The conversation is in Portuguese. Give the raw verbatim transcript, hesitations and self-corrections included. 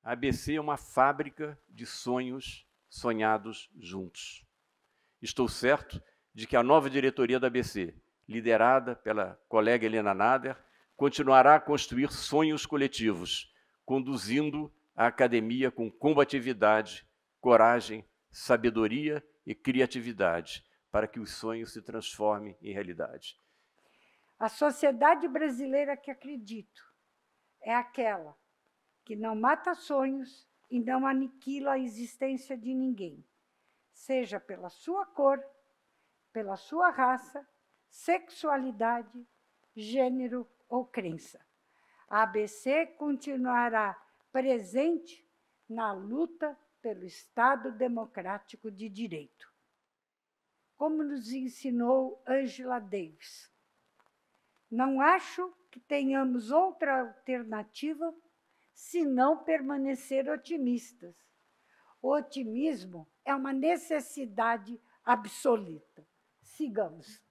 A A B C é uma fábrica de sonhos sonhados juntos. Estou certo de que a nova diretoria da A B C, liderada pela colega Helena Nader, continuará a construir sonhos coletivos, conduzindo a academia com combatividade, coragem, sabedoria e criatividade, para que os sonhos se transformem em realidade. A sociedade brasileira que acredito é aquela que não mata sonhos e não aniquila a existência de ninguém, seja pela sua cor, pela sua raça, sexualidade, gênero ou crença. A A B C continuará presente na luta pelo Estado democrático de direito. Como nos ensinou Angela Davis, não acho que tenhamos outra alternativa senão permanecer otimistas. O otimismo é uma necessidade absoluta. Sigamos.